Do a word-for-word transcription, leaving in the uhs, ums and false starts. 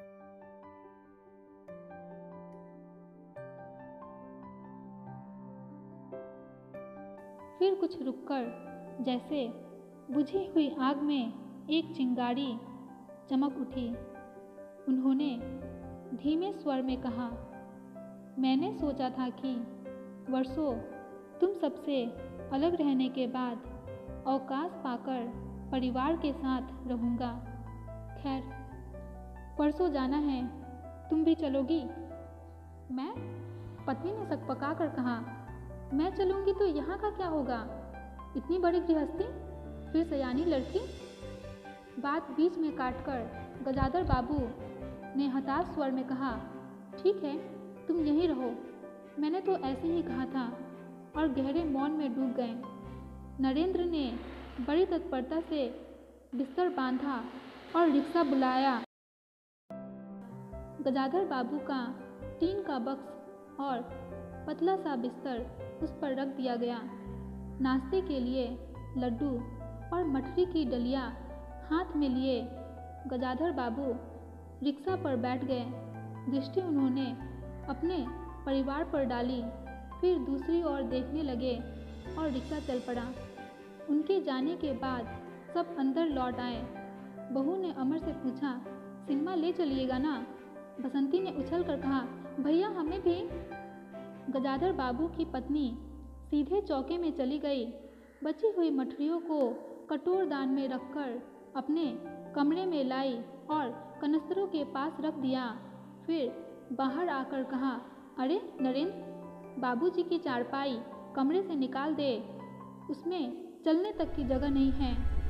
फिर कुछ रुककर जैसे बुझी हुई आग में एक चिंगारी चमक उठी। उन्होंने धीमे स्वर में कहा, मैंने सोचा था कि वर्षों तुम सबसे अलग रहने के बाद अवकाश पाकर परिवार के साथ रहूँगा। खैर, परसों जाना है, तुम भी चलोगी? मैं? पत्नी ने सकपका कर कहा, मैं चलूँगी तो यहाँ का क्या होगा? इतनी बड़ी गृहस्थी, फिर सयानी लड़की। बात बीच में काटकर गजाधर बाबू ने हताश स्वर में कहा, ठीक है, तुम यहीं रहो, मैंने तो ऐसे ही कहा था, और गहरे मौन में डूब गए। नरेंद्र ने बड़ी तत्परता से बिस्तर बांधा और रिक्शा बुलाया। गजाधर बाबू का टीन का बक्स और पतला सा बिस्तर उस पर रख दिया गया। नाश्ते के लिए लड्डू और मठरी की डलिया हाथ में लिए गजाधर बाबू रिक्शा पर बैठ गए। दृष्टि उन्होंने अपने परिवार पर डाली, फिर दूसरी ओर देखने लगे और रिक्शा चल पड़ा। उनके जाने के बाद सब अंदर लौट आए। बहू ने अमर से पूछा, सिनेमा ले चलिएगा ना? बसंती ने उछल कर कहा, भैया हमें भी। गजाधर बाबू की पत्नी सीधे चौके में चली गई। बची हुई मठरियों को कटोरदान में रखकर अपने कमरे में लाई और कनस्तरों के पास रख दिया। फिर बाहर आकर कहा, अरे नरेंद्र, बाबूजी की चारपाई कमरे से निकाल दे, उसमें चलने तक की जगह नहीं है।